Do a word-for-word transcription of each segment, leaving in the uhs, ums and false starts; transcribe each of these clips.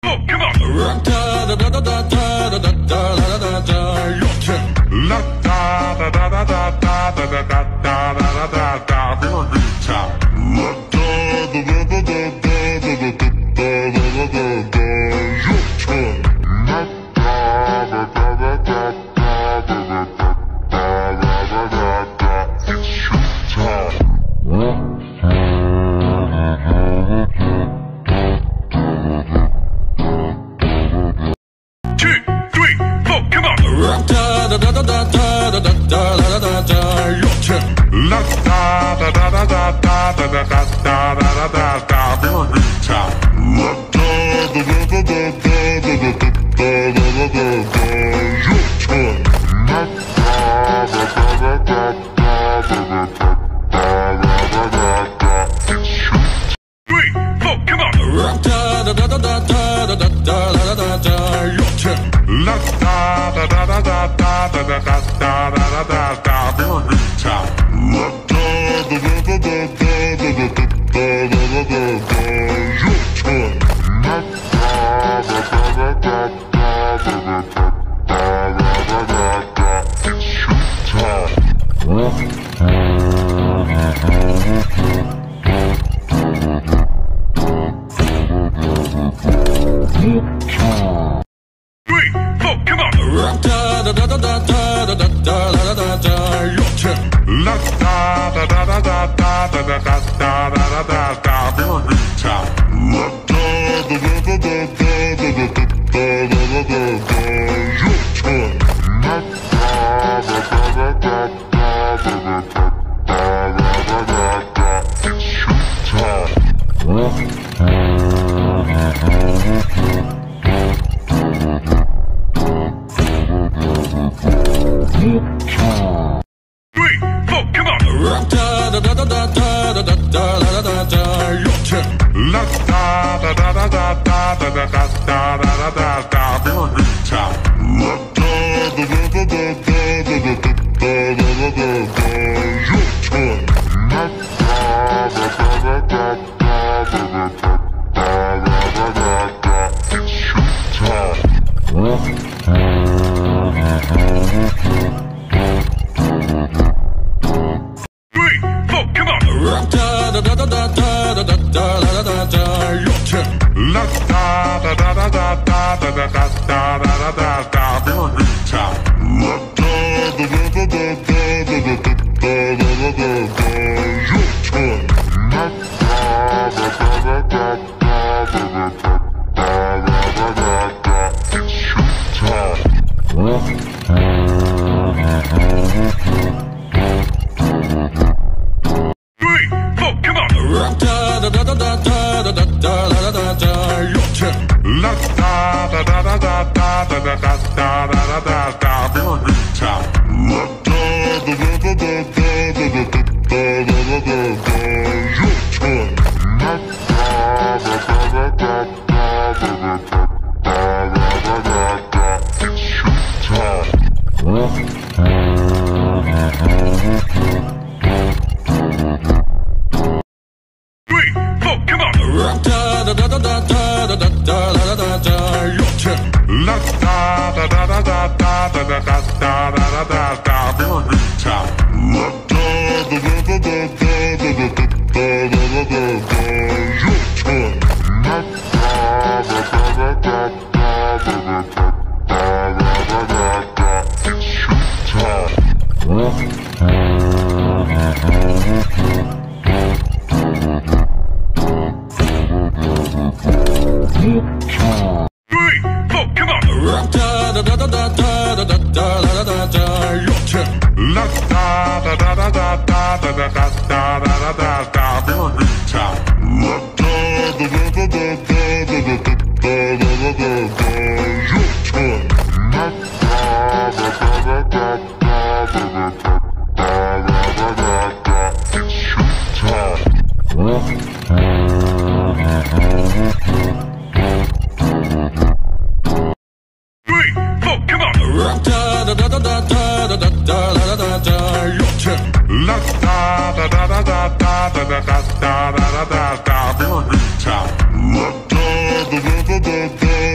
come on. Da da da da da da da da da da. Your turn. La da da da da da da da da da da da da da. Feel a good time. La da da da da da da da da da da da da. Your turn. La da da da da da da da da da da da da. It's your time. Two, three, four, come on! Da da da da da da da da da da da. Your turn. La da da da da da da da da da da da da. Feel a good time. La da da da da da da da da da da da. Your turn. La da da da da da da da da da. It's your turn. Three, four, come on! Da da da da da da da da da da. Your turn. La da da da da da da da da da da da da. Feel a good time. La da da da da da da da da da da da. Your turn. La da da da da da da da da da da. It's your time. Three, four, come on! Da da da da da da da da da da da. Your turn. La da da da da da da da da da da da da. Feel a good time. La da da da da da da da da da da da. Your turn. La da da da da da da da da da da da. It's your time. Three, four, come on! Da da da da da da da da da da. Your turn. La da da da da da da da da da da da da. Feel a good time. La da da da da da da da da da da da. Your turn. La da da da da da da da da da da. It's your time. Three, four, come on! Da da da da da da da da da da. Your turn. La da da da da da da da da da da da da. Feel a good time. La da da da da da da da da da da da. Your turn. La da da da da da da da da da da. It's your time. Three, four, come on! Da da da da da da da da da da. Your turn. La da da da da da da da da da da da da. Feel a good time. La da da da da da da da da da da da. Your turn. La da da da da da da da da da da. It's your time. Three, four, come on! Da da da da da da da da da da. Your turn. La da da da da da da da da da da da da. Feel a good time. La da da da da da da da da da da da. Your turn. La da da da da da da da da da da. It's your time. Three, four, come on! Da da da da da da da da da da. Your turn. La da da da da da da da da da da da da. Feel a good time. La da da da da da da da da da da da. Your turn. La da da da da da da da da da da. It's your time. Three, four, come on! Da da da da da da da da da da. Your turn. La da da da da da da da da da da da da. Feel a good time. La da da da da da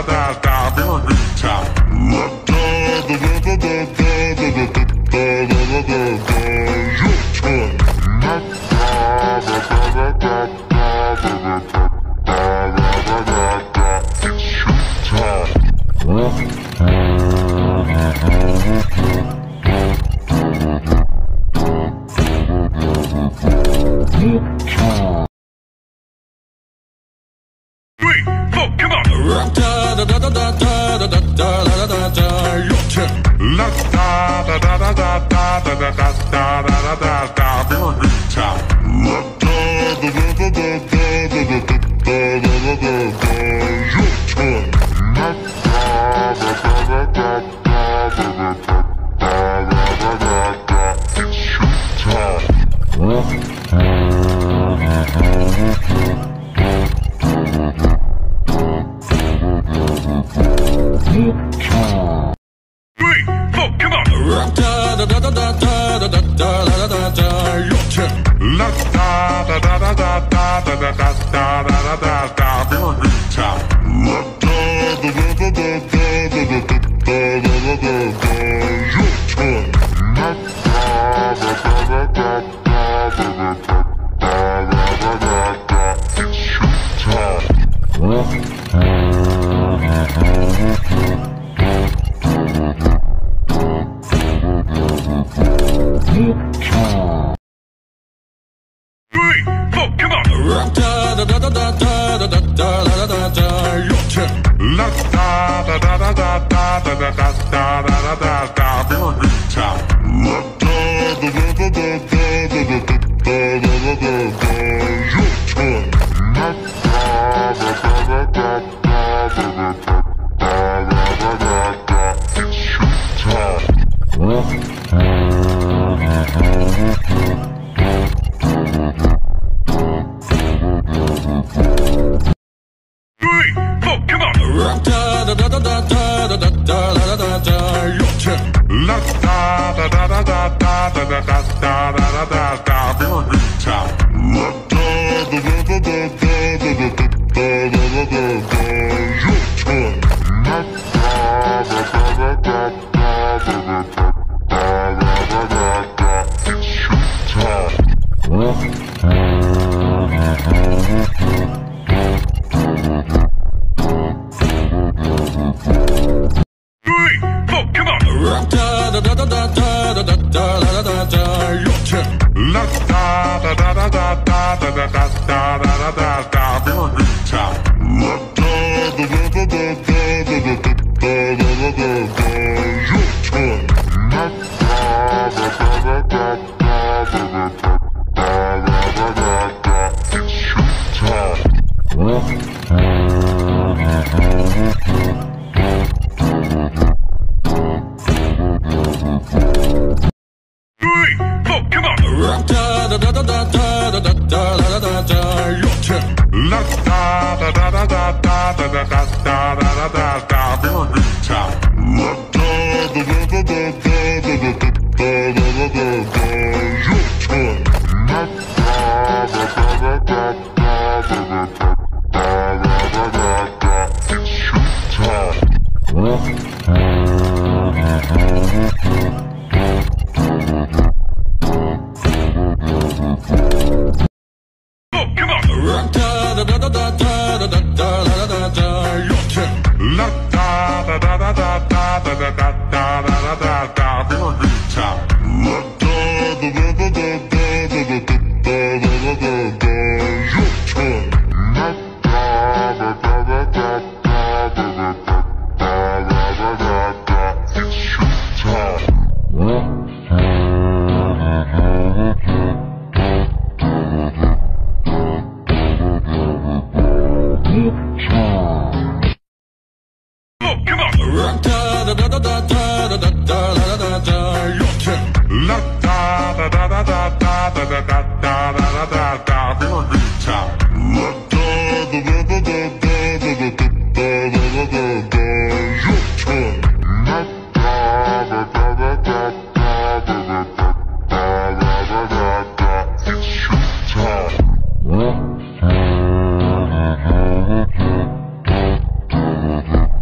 It's showtime.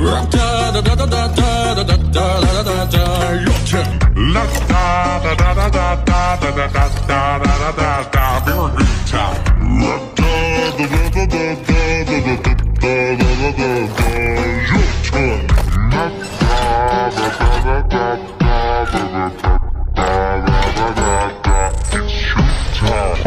Da da da da da da da da da da da. Your turn. La da da da da da da da da da da da da da. Very good time. La da da da da da da da da da da da da. Your turn. La da da da da da da da da da da da. It's your time.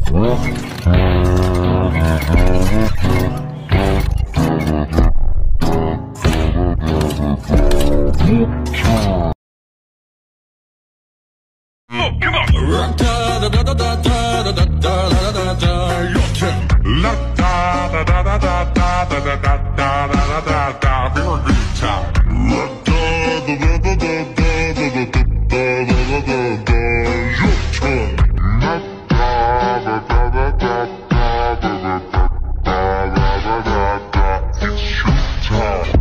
Oh, come on! Da da da da da da da da da da da. Your turn. La da da da da da da da da da da da da da. Very good time. La da da da da da da da da da da da. Your turn. La da da da da da da da da da da. It's your time.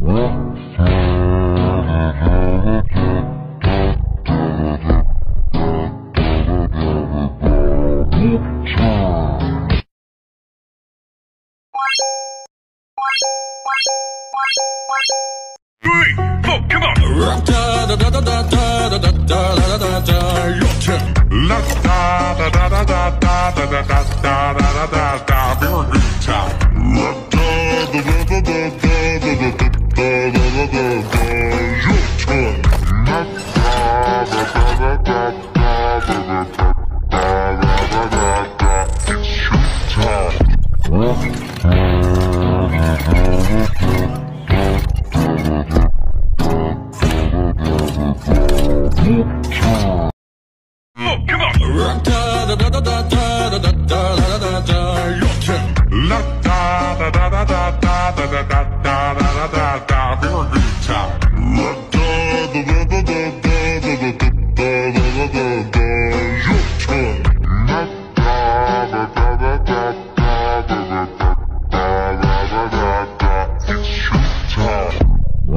Three, four, come on! Da da da da da da da da da da da. Your turn. La da da da da da da da da da da da da. Very good time. La da da da da da da da da da da da. Your turn. La da da da da da da da da da da da. It's your time. Oh, come on! Da da da da da da da da da da da. Your turn. La da da da da da da da da da da da da. Very good time. La da da da da da da da da da da. Your turn. La da da da da da da da da da da. It's your time.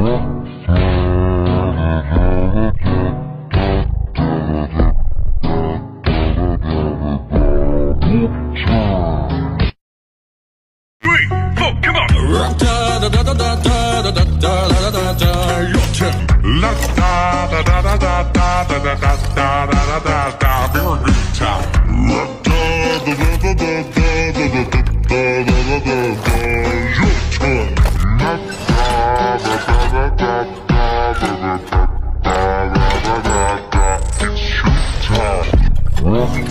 Three, four, come on! Da da da da da da da da da da da. Your turn. La da da da da da da da da da da da da. Very good time. La da da da da da da da da da da da. Your turn. La da da da da da da da da da da. It's your time.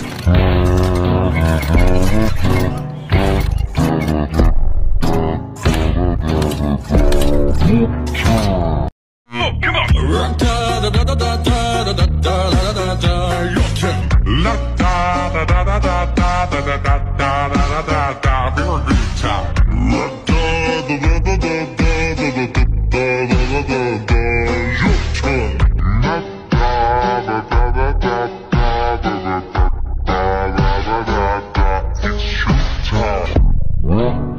Oh, come on! Da da da da da da da da da da da. Your turn. La da da da da da da da da da da da da. Very good time. La da da da da da da da da da da da. Your turn. La da da da da da da da da da da. It's your time.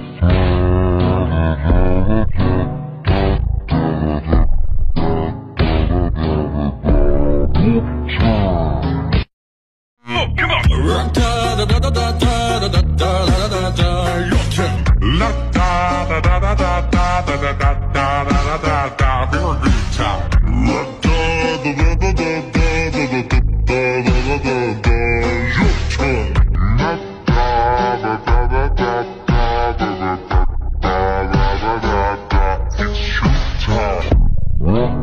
Oh, come on! Da da da da da da da da da da. Your turn. La da da da da da da da da da da da da. Very good time. La da da da da da da da da da da da. Your turn. La da da da da da da da da da da. It's your time.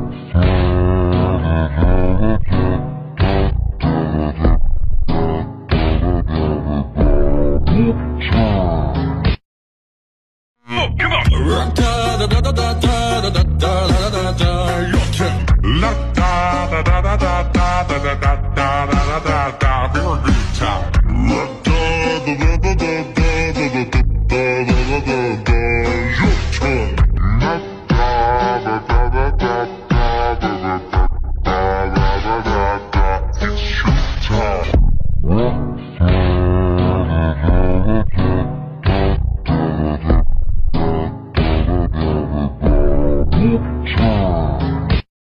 Oh, come on! Da da da da da da da da da da. Your turn. La da da da da da da da da da da da da. Very good time. La da da da da da da da da da da da.